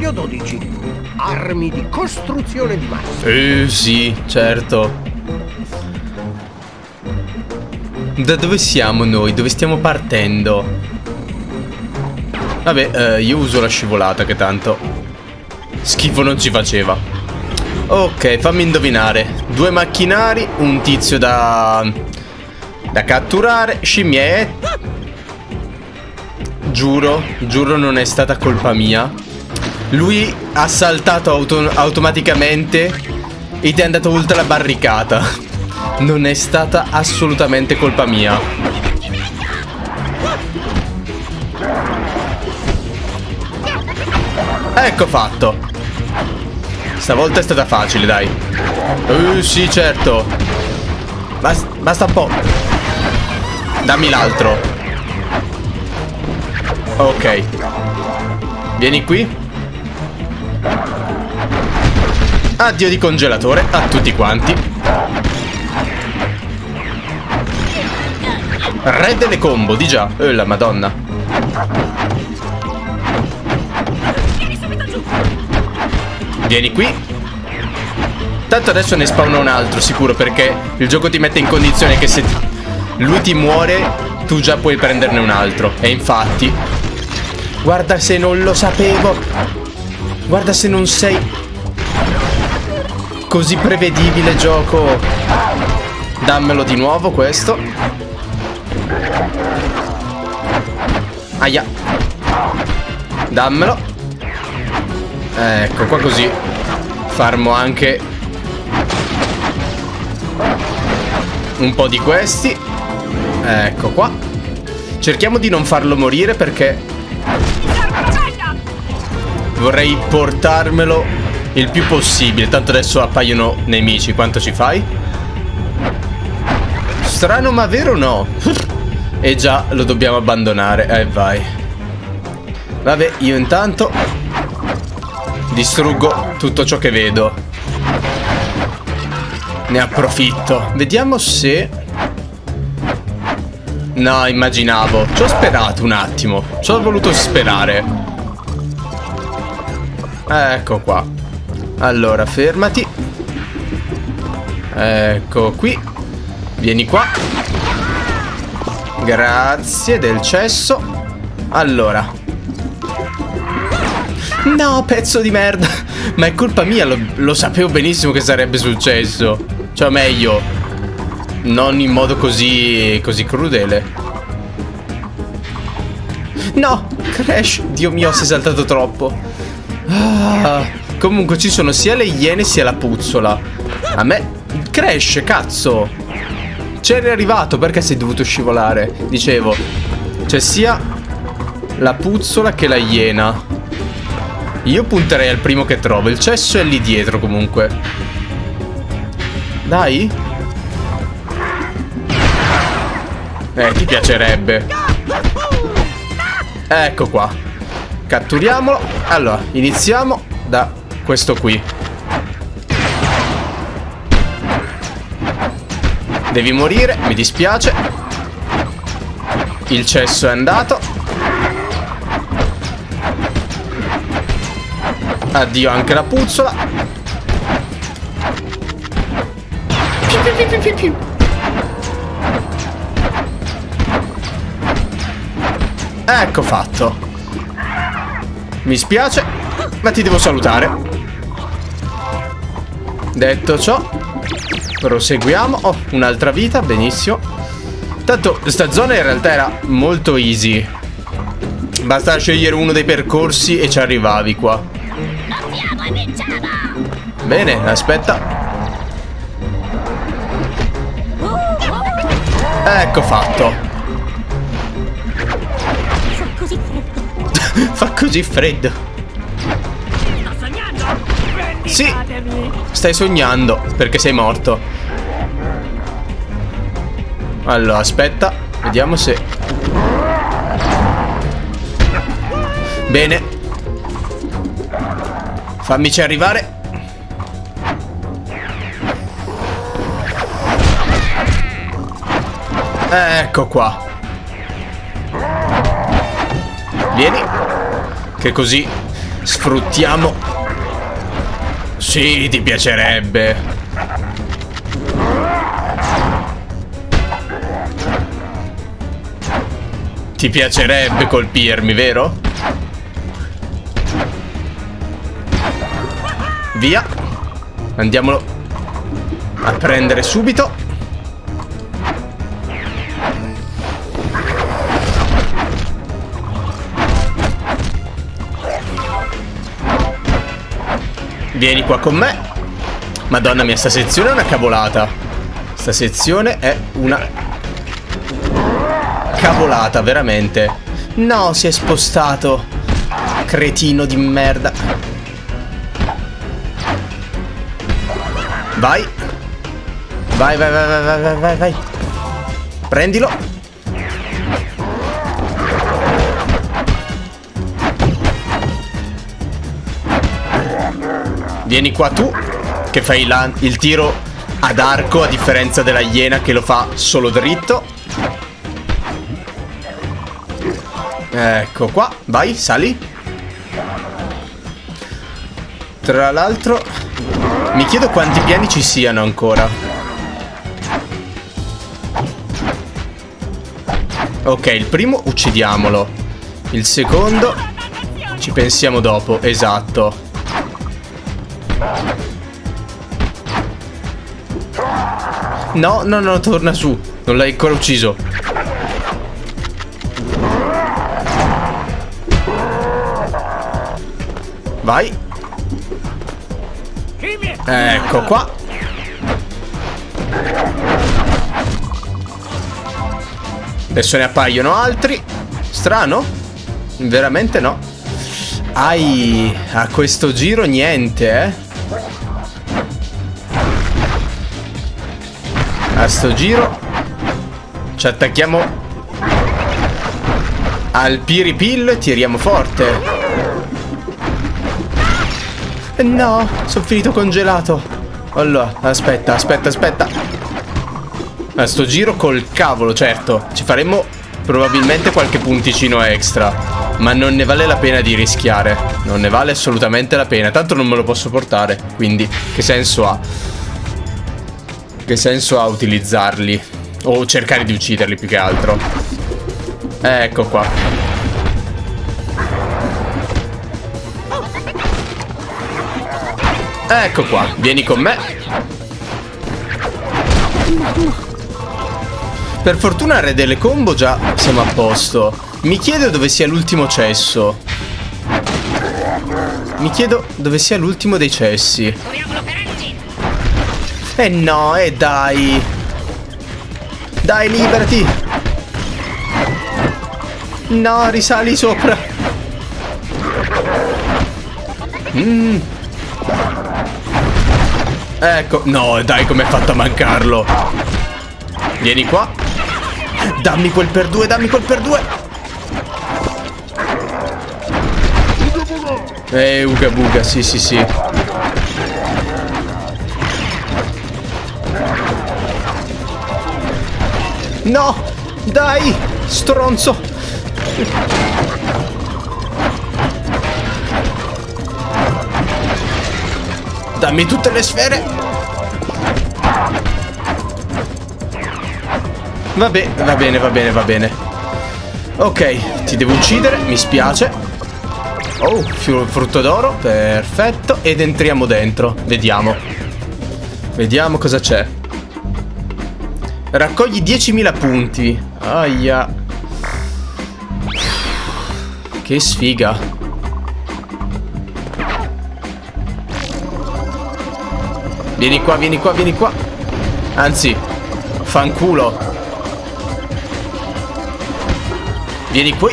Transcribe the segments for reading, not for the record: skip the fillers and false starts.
Episodio 12. Armi di costruzione di massa. Sì, certo. Da dove siamo noi? Dove stiamo partendo? Vabbè, io uso la scivolata che tanto schifo non ci faceva. Ok, fammi indovinare. 2 macchinari, un tizio da catturare, scimmiette. Giuro non è stata colpa mia. Lui ha saltato automaticamente ed è andato oltre la barricata. Non è stata assolutamente colpa mia. Ecco fatto. Stavolta è stata facile, dai. Sì, certo. Basta un po'. Dammi l'altro. Ok. Vieni qui. Addio di congelatore a tutti quanti. Re delle combo, di già. La madonna. Vieni qui. Tanto adesso ne spawna un altro sicuro, perché il gioco ti mette in condizione che se lui ti muore tu già puoi prenderne un altro. E infatti, guarda se non lo sapevo. Guarda se non sei così prevedibile, gioco. Dammelo di nuovo questo. Aia. Dammelo. Ecco qua, così farmo anche un po' di questi. Ecco qua. Cerchiamo di non farlo morire, perché vorrei portarmelo il più possibile. Tanto adesso appaiono nemici. Quanto ci fai? Strano ma vero, no? E già lo dobbiamo abbandonare. Vai. Vabbè, io intanto distruggo tutto ciò che vedo. Ne approfitto. Vediamo se... No, immaginavo. Ci ho sperato un attimo. Ci ho voluto sperare. Ecco qua. Allora, fermati. Ecco qui. Vieni qua. Grazie del cesso. Allora. No, pezzo di merda. Ma è colpa mia, lo sapevo benissimo che sarebbe successo. Cioè, meglio, non in modo così crudele. No, Crash. Dio mio, si è saltato troppo. Comunque ci sono sia le iene sia la puzzola. A me... Crash, cazzo. C'eri arrivato, perché sei dovuto scivolare? Dicevo, c'è sia la puzzola che la iena. Io punterei al primo che trovo. Il cesso è lì dietro comunque. Dai. Ti piacerebbe. Ecco qua. Catturiamolo. Allora, iniziamo da questo qui. Devi morire, mi dispiace. Il cesso è andato. Addio anche la puzzola. Ecco fatto. Mi spiace, ma ti devo salutare. Detto ciò, proseguiamo. Oh, un'altra vita, benissimo. Tanto sta zona in realtà era molto easy. Basta scegliere uno dei percorsi e ci arrivavi qua. Bene, aspetta. Ecco fatto. Fa così freddo. Sì, stai sognando perché sei morto. Allora, aspetta. Vediamo se... Bene. Fammici arrivare. Ecco qua. Vieni. Che così Sfruttiamo. Sì, ti piacerebbe. Ti piacerebbe colpirmi, vero? Via. Andiamolo a prendere subito. Vieni qua con me. Madonna mia, sta sezione è una cavolata. Sta sezione è una cavolata, veramente. No, si è spostato. Cretino di merda. Vai. Vai, vai, vai, vai, vai, vai, vai. Prendilo. Vieni qua tu, che fai il tiro ad arco, a differenza della iena che lo fa solo dritto. Ecco qua, vai, sali. Tra l'altro, mi chiedo quanti piani ci siano ancora. Ok, il primo uccidiamolo. Il secondo ci pensiamo dopo, esatto. No, no, no, torna su. Non l'hai ancora ucciso. Vai. Ecco qua. Adesso ne appaiono altri. Strano? Veramente no. Ai, a questo giro niente, A sto giro ci attacchiamo al piripil e tiriamo forte. No, sono finito congelato. Allora, aspetta, aspetta, aspetta. A sto giro col cavolo, certo. Ci faremo probabilmente qualche punticino extra, ma non ne vale la pena di rischiare. Non ne vale assolutamente la pena. Tanto non me lo posso portare, quindi che senso ha? Che senso ha utilizzarli? O cercare di ucciderli più che altro. Ecco qua. Ecco qua, vieni con me. Per fortuna re delle combo già siamo a posto. Mi chiedo dove sia l'ultimo cesso. Mi chiedo dove sia l'ultimo dei cessi. No, dai. Dai, liberati. No, risali sopra. Ecco. No, dai, come hai fatto a mancarlo. Vieni qua. Dammi quel per due, dammi quel per due. Uga buga, sì, sì, sì. No, dai, stronzo. Dammi tutte le sfere. Vabbè, va bene, va bene, va bene. Ok, ti devo uccidere, mi spiace. Oh, frutto d'oro, perfetto. Ed entriamo dentro, vediamo. Vediamo cosa c'è. Raccogli 10.000 punti. Aia. Che sfiga. Vieni qua, vieni qua, vieni qua. Anzi, fanculo. Vieni qui.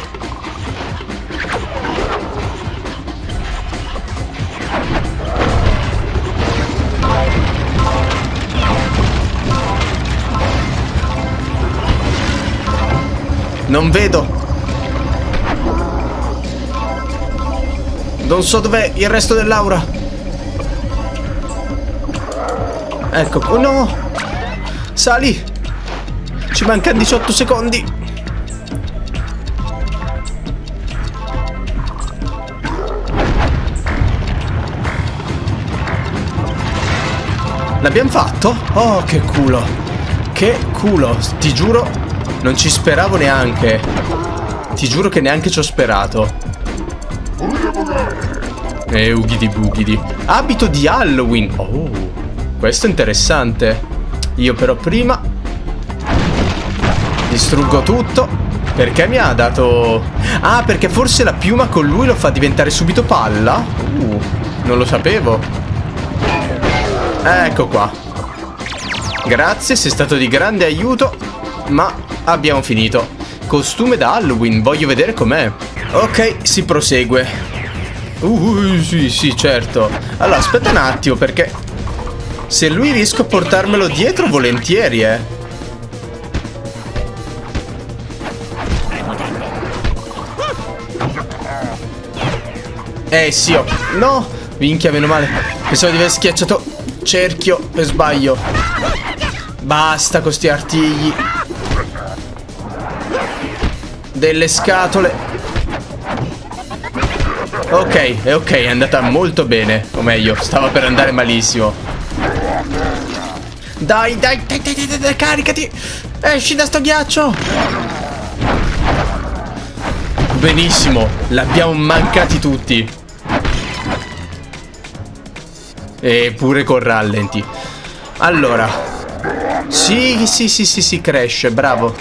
Non vedo. Non so dov'è il resto dell'aura. Ecco, oh no. Sali. Ci mancano 18 secondi. L'abbiamo fatto? Oh, che culo. Che culo. Ti giuro, non ci speravo neanche. Ti giuro che neanche ci ho sperato. Ugidi bugidi. Abito di Halloween. Oh, questo è interessante. Io però prima distruggo tutto. Perché mi ha dato... Ah, perché forse la piuma con lui lo fa diventare subito palla? Non lo sapevo. Ecco qua. Grazie, sei stato di grande aiuto. Ma abbiamo finito. Costume da Halloween, voglio vedere com'è. Ok, si prosegue. Sì, certo. Allora, aspetta un attimo, perché se lui riesco a portarmelo dietro, volentieri, sì, oh. No, minchia, meno male. Pensavo di aver schiacciato cerchio per sbaglio. Basta con sti artigli. Delle scatole. Ok, è andata molto bene. O meglio, stava per andare malissimo. Dai, caricati. Esci da sto ghiaccio. Benissimo, l'abbiamo mancati tutti. E pure con rallenti. Allora. Sì, cresce, bravo.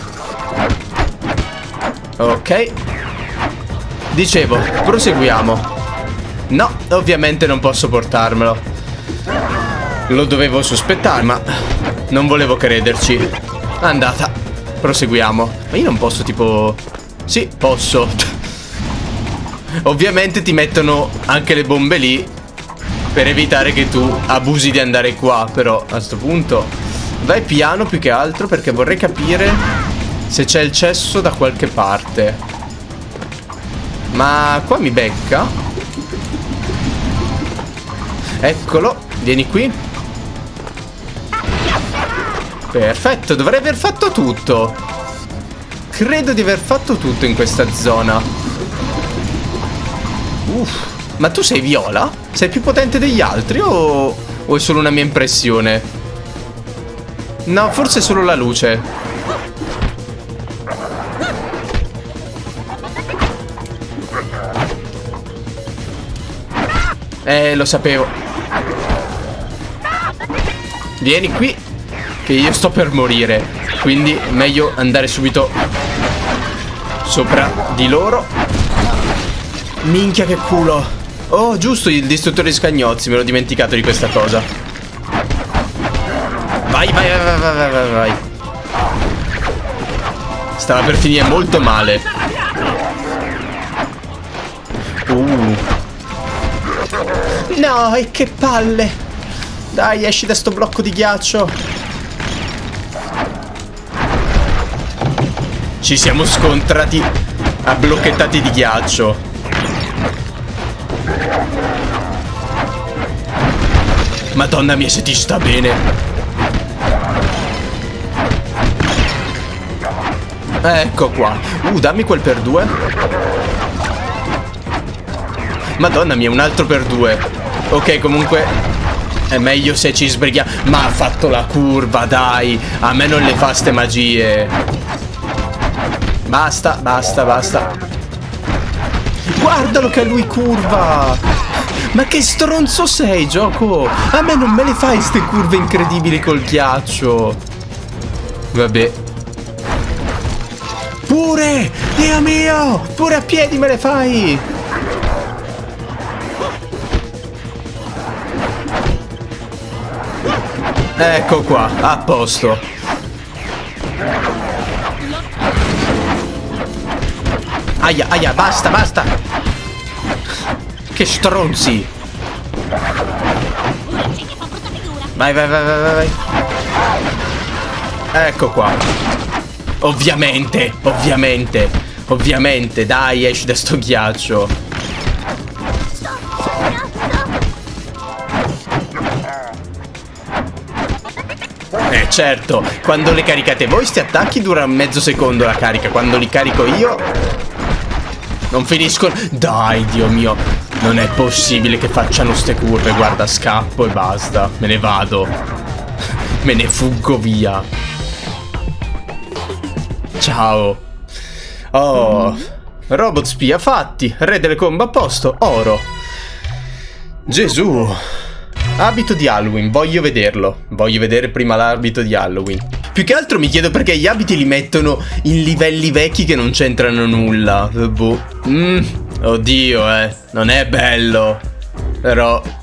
Ok. Dicevo, proseguiamo. No, ovviamente non posso portarmelo. Lo dovevo sospettare, ma non volevo crederci. Andata. Proseguiamo. Ma io non posso tipo... Sì, posso. Ovviamente ti mettono anche le bombe lì per evitare che tu abusi di andare qua. Però a sto punto vai piano più che altro, perché vorrei capire se c'è il cesso da qualche parte. Ma qua mi becca. Eccolo, vieni qui. Perfetto, dovrei aver fatto tutto. Credo di aver fatto tutto in questa zona. Ma tu sei viola? Sei più potente degli altri o è solo una mia impressione? No, forse è solo la luce. Lo sapevo. Vieni qui, che io sto per morire. Quindi meglio andare subito sopra di loro. Minchia che culo. Oh, giusto, il distruttore di scagnozzi. Me l'ho dimenticato di questa cosa. Vai. Stava per finire molto male. No, e che palle. Dai, esci da sto blocco di ghiaccio. Ci siamo scontrati a blocchettati di ghiaccio. Madonna mia, se ti sta bene. Ecco qua. Dammi quel per due. Madonna mia, un altro per due. Ok, comunque è meglio se ci sbrighiamo. Ma ha fatto la curva, dai. A me non le fa ste magie. Basta. Guardalo che a lui curva. Ma che stronzo sei, gioco. A me non me le fai ste curve incredibili col ghiaccio. Vabbè. Pure, Dio mio, pure a piedi me le fai. Ecco qua, a posto. Aia, basta. Che stronzi. Vai. Ecco qua. Ovviamente, dai, esci da sto ghiaccio. Certo, quando le caricate voi sti attacchi dura mezzo secondo la carica. Quando li carico io non finiscono. Dai, Dio mio, non è possibile che facciano ste curve. Guarda, scappo e basta, me ne vado. Me ne fuggo via. Ciao. Oh. Robot spia fatti. Re delle combo a posto. Oro. Gesù. Abito di Halloween. Voglio vederlo. Voglio vedere prima l'abito di Halloween. Più che altro mi chiedo perché gli abiti li mettono in livelli vecchi che non c'entrano nulla. Boh. Oddio, non è bello. Però